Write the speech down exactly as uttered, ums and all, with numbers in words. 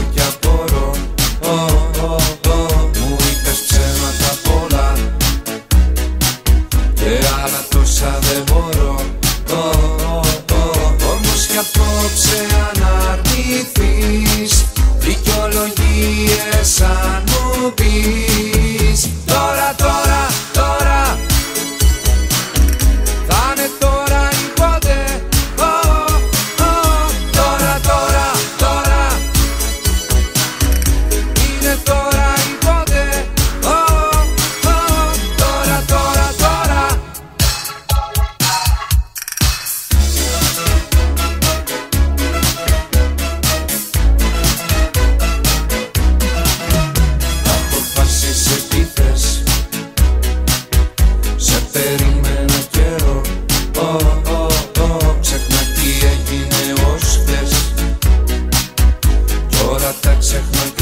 κι απορώ. Oh, oh, oh. Μου είπες ψέματα πολλά και άλλα τόσα δεν μπορώ. Oh, oh, oh. Όμως κι απόψε αν αρνηθείς, δικαιολογίες αν μου πεις. Τώρα, τώρα, τώρα, θα είναι τώρα ή ποτέ. Oh, oh. Τώρα, τώρα, τώρα, είναι τώρα ή ποτέ. Oh, oh. Τώρα, τώρα, τώρα. Αποφάσεις επίθες, σε περιμένω καιρό. Oh, oh, oh. Ξέχνα τι έγινε ως χθες, τώρα τα ξεχνώ